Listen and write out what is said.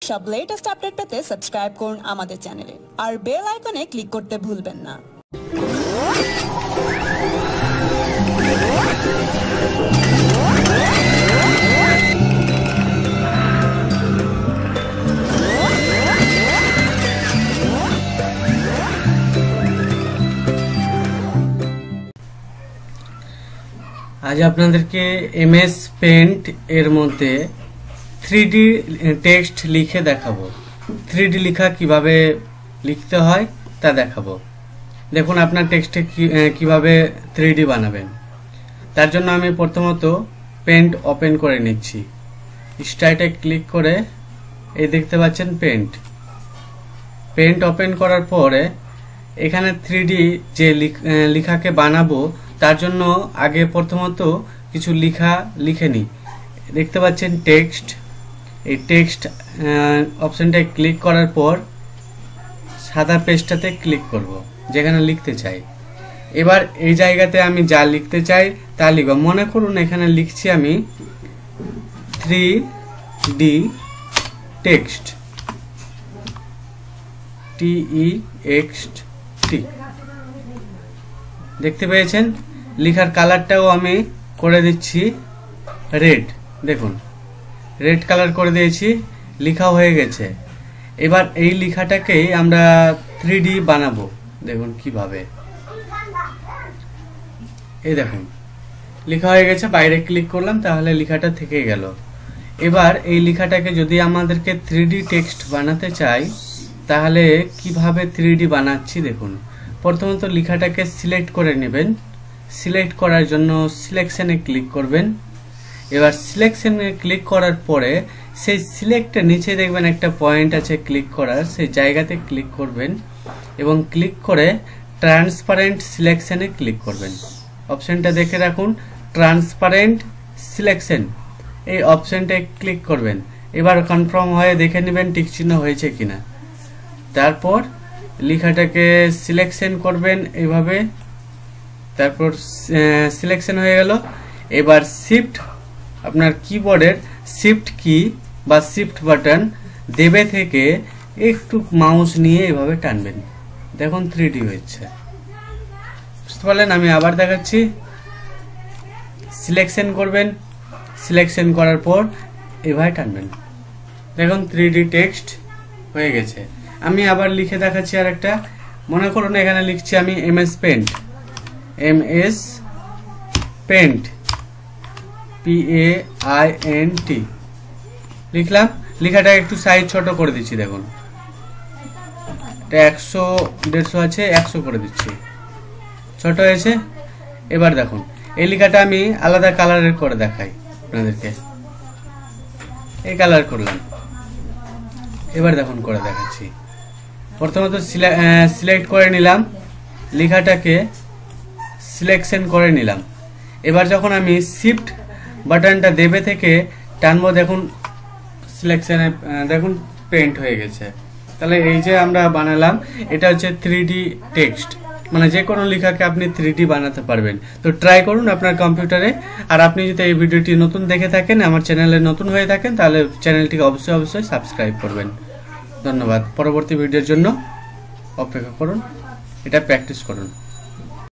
সব latest update পেতে subscribe করুন আমাদের চ্যানেলে আর বেল আইকনে ক্লিক করতে ভুলবেন না। आज আপনাদেরকে এমএস পেইন্ট এর মধ্যে 3D টেক্সট লিখে দেখাবো। 3D লেখা কিভাবে লিখতে হয় তা দেখাবো। দেখুন আপনার টেক্সটে কিভাবে 3D বানাবেন। তার জন্য আমি প্রথমত পেইন্ট ওপেন করে নিচ্ছি। স্টার্টে ক্লিক করে এই দেখতে পাচ্ছেন পেইন্ট ওপেন করার পরে এখানে 3D যে লেখাকে বানাবো তার জন্য আগে প্রথমত কিছু লেখা লিখে নিই। দেখতে পাচ্ছেন টেক্সট, এই টেক্সট অপশনটায় ক্লিক করার পর সাদা পেজটাতে ক্লিক করব যেখানে লিখতে চাই। এবার এই জায়গাতে আমি যা লিখতে চাই তা লিখব। মনে করুন এখানে লিখছি আমি 3D টেক্সট, TEXT। দেখতে পেয়েছেন লেখার কালারটাও আমি করে দিচ্ছি রেড। দেখুন রেড কালার করে দিয়েছি, লেখা হয়ে গেছে। এবার এই লেখাটাকেই আমরা 3D বানাবো। দেখুন কিভাবে, এই দেখুন লেখা হয়ে গেছে। বাইরে ক্লিক করলাম তাহলে লেখাটা থেকে গেল। এবার এই লেখাটাকে যদি আমাদেরকে 3D টেক্সট বানাতে চাই তাহলে কিভাবে 3D বানাচ্ছি দেখুন। প্রথমত লেখাটাকে সিলেক্ট করে নেবেন। সিলেক্ট করার জন্য সিলেকশনে ক্লিক করবেন। এবার সিলেকশনে ক্লিক করার পরে সেই সিলেক্টের নিচে দেখবেন একটা পয়েন্ট আছে ক্লিক করার, সেই জায়গাতে ক্লিক করবেন এবং ক্লিক করে ট্রান্সপারেন্ট সিলেকশনে ক্লিক করবেন। অপশনটা দেখে রাখুন, ট্রান্সপারেন্ট সিলেকশন, এই অপশনটায় ক্লিক করবেন। এবার কনফার্ম হয়ে দেখে নেবেন টিক চিহ্ন হয়েছে কিনা। তারপর লেখাটাকে সিলেকশন করবেন এইভাবে, তারপর সিলেকশন হয়ে গেল। এবার শিফট, আপনার কিবোর্ডের শিফট কি বা শিফট বাটন দেবে থেকে একটু মাউস নিয়ে এভাবে টানবেন। দেখুন 3D হচ্ছে, বুঝতে পারলেন। আমি আবার দেখাচ্ছি। সিলেকশন করবেন, সিলেকশন করার পর এভাবে টানবেন। দেখুন 3D টেক্সট হয়ে গেছে। আমি আবার লিখে দেখাচ্ছি আর একটা। মনে করুন এখানে লিখছি আমি এমএস পেইন্ট, PAINT লিখলাম। লেখাটা একটু সাইজ ছোট করে দিচ্ছি। দেখুন এটা 100-150 আছে, 100 করে দিচ্ছি, ছোট হয়েছে। এবার দেখুন এই লেখাটা আমি আলাদা কালারের করে দেখাই আপনাদেরকে। এই কালার করলাম। এবার দেখুন করে দেখাচ্ছি। প্রথমত সিলেক্ট করে নিলাম, লেখাটাকে সিলেকশন করে নিলাম। এবার যখন আমি শিফট বাটনটা দেবে থেকে টানবো, দেখুন সিলেকশনে দেখুন পেইন্ট হয়ে গেছে। তাহলে এই যে আমরা বানালাম এটা হচ্ছে 3D টেক্সট, মানে যে কোনো লেখাকে আপনি 3D বানাতে পারবেন। তো ট্রাই করুন আপনার কম্পিউটারে। আর আপনি যদি এই ভিডিওটি নতুন দেখে থাকেন, আমার চ্যানেলে নতুন হয়ে থাকেন, তাহলে চ্যানেলটিকে অবশ্যই সাবস্ক্রাইব করবেন। ধন্যবাদ। পরবর্তী ভিডিওর জন্য অপেক্ষা করুন, এটা প্র্যাকটিস করুন।